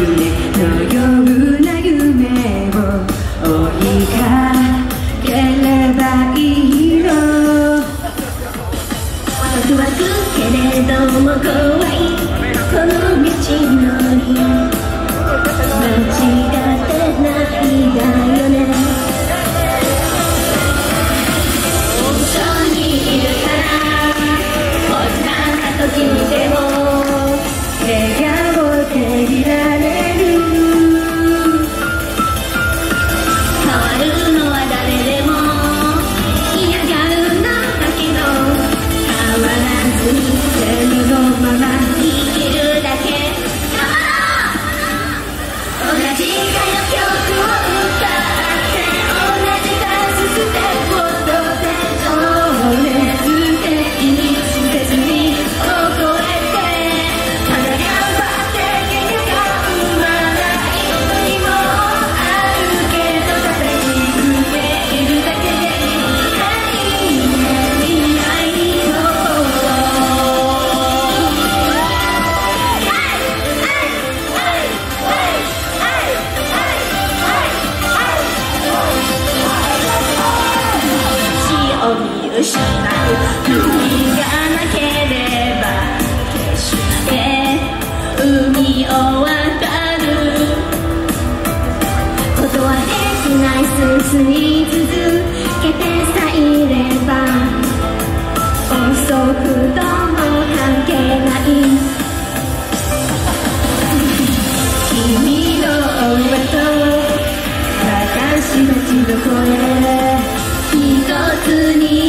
のような夢を追いかければいいの。ワクワクけれども怖いこの道のり、間違ってないだよね。一緒にいるからこんな時にでも笑顔でいられる。変わるのは誰でも嫌がるんだけど、変わらずに全部のまま生きるだけ。同じ歌の曲を歌って同じダンスステップを踊って情熱的にせずに覚えて、ただ頑張って結果が生まない時もあるけど、ただ自分でいるだけで未来のを見失う海がなければ決して海を渡ることはできない。進み続けてさえれば遅くとも関係ない。君の上と私たちの声一つに